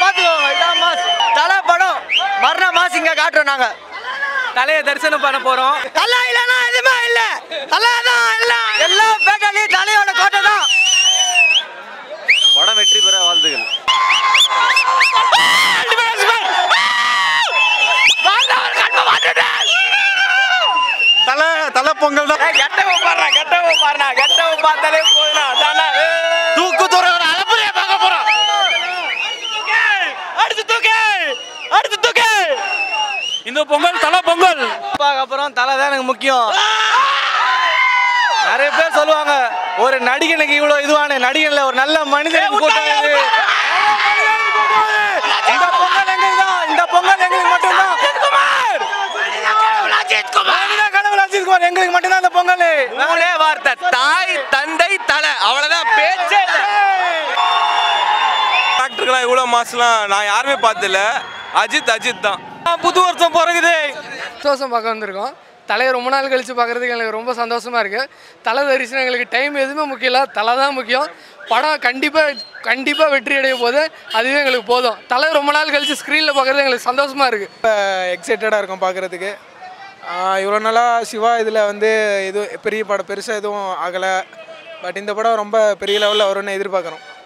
பாத்துக்கோங்க. இதான் மாஸ். தலை படம் மரண மாஸ் இங்க காட்டுறோம் நாங்க. தலையை தரிசனம் பண்ண போறோம். தலை இல்லனா எதுவுமே இல்ல. தலை தான் எல்லாம். எல்லா பேட்டாலையும் தலையோட கோட்டை தான். படம் வெற்றி பெற வாழ்த்துகள். தலை தலை பொங்கல் தான். கெட்டவன் பார்த்தாலே போயிடும். தூக்கு தூரம் அலப்பறையா பார்க்க போறோம். அடுத்து தூக்கு. இந்த பொங்கல் தலை பொங்கல். அப்புறம் தலை தான் எனக்கு முக்கியம். நிறைய பேர் சொல்லுவாங்க ஒரு நடிகனுக்கு இவ்வளவு இதுவான நடிகன்ல ஒரு நல்ல மனிதன் இந்த பொங்கல் எங்களுக்கு தான். இந்த பொங்கல் எங்களுக்கு மட்டும்தான். எங்களுக்கு மட்டும்தான் இந்த பொங்கல். மூணே வார்த்தை, தாய் தந்தை தலை, அவ்வளவுதான். பேச்சே ஆக்டர்களாம் இவ்வளோ மாசம்லாம் நான் யாருமே பார்த்ததில்ல. அஜித் தான். புது வருஷம் பிறகுது. சந்தோஷம் பார்க்க வந்திருக்கோம். தலையை ரொம்ப நாள் கழித்து பார்க்குறதுக்கு எனக்கு ரொம்ப சந்தோஷமாக இருக்குது. தலை தரிசனம் எங்களுக்கு டைம் எதுவுமே முக்கியம் இல்லை, தலை தான் முக்கியம். படம் கண்டிப்பாக வெற்றி அடைய போது அதுவே எங்களுக்கு போதும். தலை ரொம்ப நாள் கழித்து ஸ்க்ரீனில் பார்க்குறது எங்களுக்கு சந்தோஷமாக இருக்குது. எக்ஸைட்டடாக இருக்கும் பார்க்குறதுக்கு. இவ்வளோ நாளாக சிவா இதில் வந்து எதுவும் பெரிய படம் பெருசாக எதுவும் ஆகலை. பட் இந்த படம் ரொம்ப பெரிய லெவலில் வரும்னு எதிர்பார்க்குறோம்.